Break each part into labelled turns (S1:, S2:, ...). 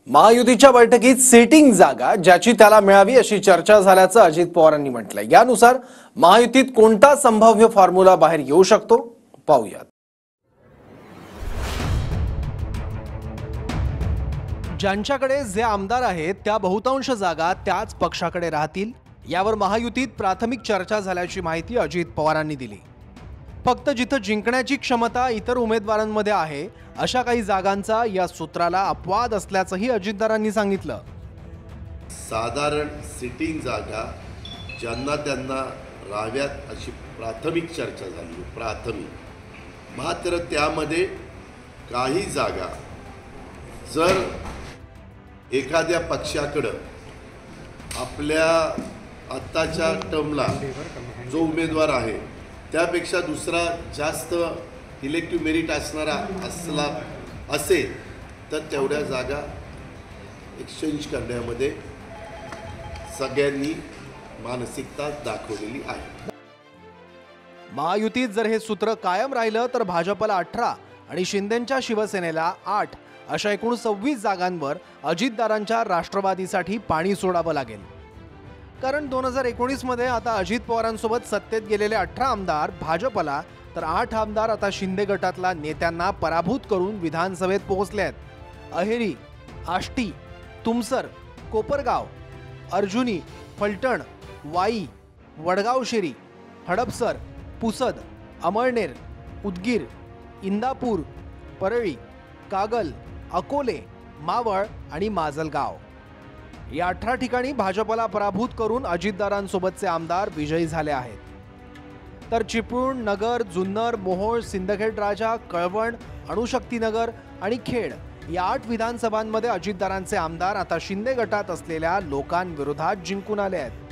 S1: महायुतीच्या बैठकीत सिटिंग जागा ज्याची त्याला मिळावी अशी चर्चा झाल्याचं अजित पवारांनी म्हटलंय। यानुसार महायुतीत कोणता संभाव्य फॉर्म्युला बाहेर येऊ शकतो पाहूयात। ज्यांच्याकडे जे आमदार आहेत त्या बहुतांश जागा त्याच पक्षाकडे राहतील यावर महायुतीत प्राथमिक चर्चा झाल्याची माहिती अजित पवारांनी दिली। फक्त जिथे जिंकण्याची क्षमता इतर उमेदवारांमध्ये आहे अशा काही जागांचा या सूत्राला अपवाद असल्याचंही अजितदारांनी सांगितलं।
S2: साधारण सिटिंग जागा ज्यांना त्यांना राहाव्यात अशी प्राथमिक चर्चा झाली। प्राथमिक मात्र त्यामध्ये काही जागा जर एखाद्या पक्षाकडे आपल्या आत्ताच्या टर्मला जो उमेदवार आहे त्यापेक्षा दुसरा जास्त इलेक्टिव्ह मेरिट असणारा असेल तर तेवढ्या जागा एक्सचेंज करण्यामध्ये सगळ्यांनी मानसिकता दाखवलेली आहे।
S1: महायुतीत जर हे सूत्र कायम राहिलं तर भाजपला 18 आणि शिंदेंच्या शिवसेनेला 8 अशा एकूण 26 जागांवर अजितदारांच्या राष्ट्रवादीसाठी पाणी सोडावं लागेल। कारण 2019 मध्ये आता अजित पवारांसोबत सत्तेत गेलेले 18 आमदार भाजपला तर 8 आमदार आता शिंदे गटातल्या नेत्यांना पराभूत करून विधानसभेत पोहोचले आहेत। अहेरी, आष्टी, तुमसर, कोपरगाव, अर्जुनी, फलटण, वाई, वडगावशेरी, हडपसर, पुसद, अमळनेर, उदगीर, इंदापूर, परळी, कागल, अकोले, मावळ आणि माजलगाव या 18 ठिकाणी भाजपला पराभूत करून अजितदारांसोबतचे आमदार विजयी झाले आहेत। तर चिपळूण, नगर, जुन्नर, मोहोळ, सिंदखेड राजा, कळवण, अणुशक्तीनगर आणि खेड या 8 विधानसभांमध्ये अजितदारांचे आमदार आता शिंदे गटात असलेल्या लोकांविरोधात जिंकून आले आहेत।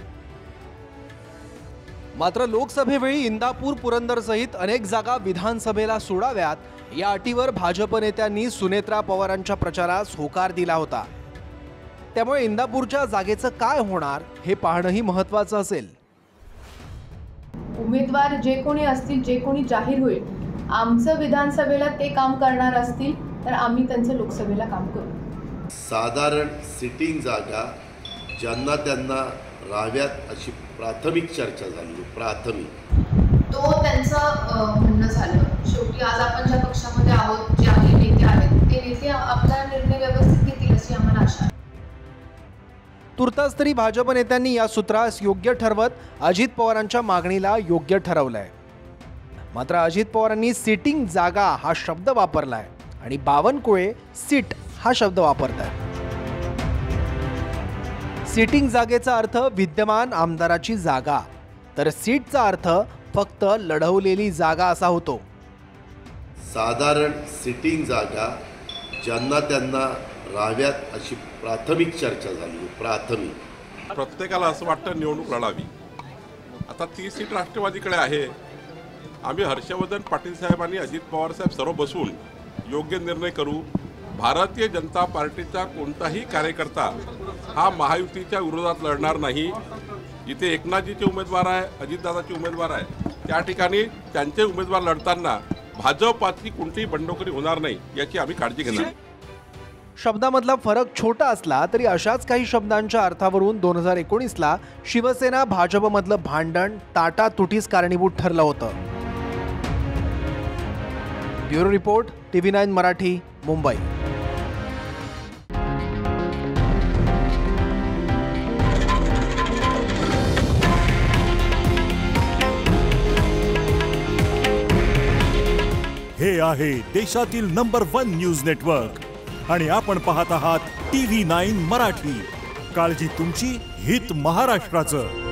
S1: मात्र लोकसभेवेळी इंदापूर, पुरंदर सहित अनेक जागा विधानसभेला सोडाव्यात या अटीवर भाजप नेत्यांनी सुनेत्रा पवारांच्या प्रचारास होकार दिला होता। त्यामुळे इंदापूरच्या जागेचं काय होणार हे पाहणंही महत्त्वाचं असेल।
S3: उमेदवार जे कोणी असतील, जे कोणी जाहीर होईल, आमचं विधानसभेला ते काम करणार असतील तर आम्ही त्यांचं लोकसभेला काम करू।
S2: साधारण सिटिंग जागा ज्यांना त्यांना राहाव्यात अशी प्राथमिक चर्चा झाली। प्राथमिक
S3: तो त्यांचं म्हणणं झालं। शेवटी आज आपण ज्या पक्षामध्ये आहोत, जे आपले नेते आहेत ते नेते आपला निर्णय व्यवस्थित घेतील अशी आम्हाला आशा आहे।
S1: तुर्तास तरी भाजप नेत्यांनी या सूत्रास योग्य ठरवत अजित पवारांच्या मागणीला योग्य ठरवलंय। मात्र अजित पवारांनी सिटिंग जागा हा शब्द वापरलाय आणि बावनकुळे सीट हा शब्द वापरतायत। सिटिंग जागेचा अर्थ विद्यमान आमदाराची जागा, तर सीटचा अर्थ फक्त लढवलेली जागा असा होतो।
S2: साधारण सिटिंग जागा ज्यांना त्यांना राहाव्यात अशी प्राथमिक चर्चा झाली। प्राथमिक
S4: प्रत्येकाला असं वाटतं निवडणूक लढावी। आता 30 सीट राष्ट्रवादीकडे आहे। आम्ही हर्षवर्धन पाटील साहेबांनी अजित पवार साहेब सर्व बसून योग्य निर्णय करू। भारतीय जनता पार्टीचा कोणताही कार्यकर्ता हा महायुतीच्या विरोधात लढणार नाही। इथे एकनाथजीचे उमेदवार आहे, अजितदादाचे उमेदवार आहे, त्या ठिकाणी त्यांचे उमेदवार लढताना भाजपाची कोणतीही बंडखोरी होणार नाही याची आम्ही काळजी घेणार।
S1: शब्दामधला फरक छोटा असला तरी अशाच काही शब्दांच्या अर्थावरून 2019ला शिवसेना भाजपमधलं भांडण ताटातुटीस कारणीभूत ठरलं होतं। Bureau report, TV9 Marathi, Mumbai.
S5: हे आहे देशातील नंबर 1 न्यूज नेटवर्क आणि आपण पाहत आहात TV9 मराठी। काळजी तुमची, हित महाराष्ट्राचं।